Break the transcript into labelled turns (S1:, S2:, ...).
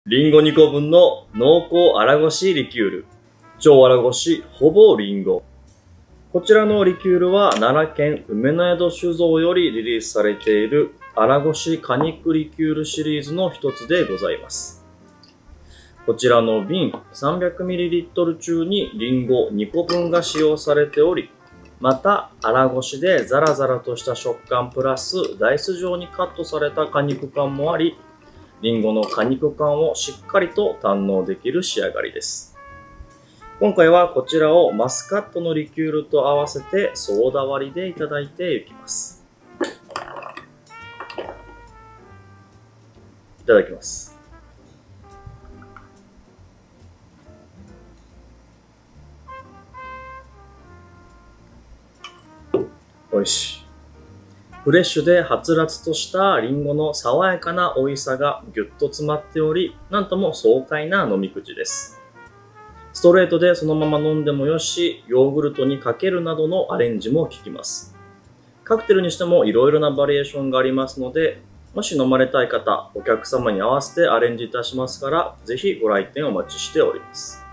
S1: リンゴ2個分の濃厚荒ごしリキュール。超荒ごしほぼリンゴ。こちらのリキュールは奈良県梅の宿酒造よりリリースされている荒ごし果肉リキュールシリーズの一つでございます。こちらの瓶 300ml 中にリンゴ2個分が使用されており、また荒ごしでザラザラとした食感プラスダイス状にカットされた果肉感もあり、リンゴの果肉感をしっかりと堪能できる仕上がりです。今回はこちらをマスカットのリキュールと合わせてソーダ割りでいただいていきます。いただきます。おいしい。フレッシュではつらつとしたリンゴの爽やかな美味しさがぎゅっと詰まっており、なんとも爽快な飲み口です。ストレートでそのまま飲んでもよし、ヨーグルトにかけるなどのアレンジも効きます。カクテルにしても色々なバリエーションがありますので、もし飲まれたい方、お客様に合わせてアレンジいたしますから、ぜひご来店お待ちしております。